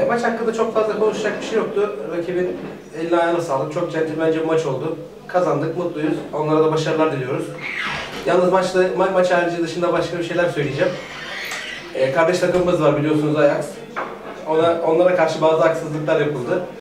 Maç hakkında çok fazla konuşacak bir şey yoktu. Rakibin eline ayağına sağlık. Çok centilmence bir maç oldu. Kazandık, mutluyuz. Onlara da başarılar diliyoruz. Yalnız maç harici dışında başka bir şeyler söyleyeceğim. Kardeş takımımız var biliyorsunuz, Ajax. Onlara karşı bazı haksızlıklar yapıldı.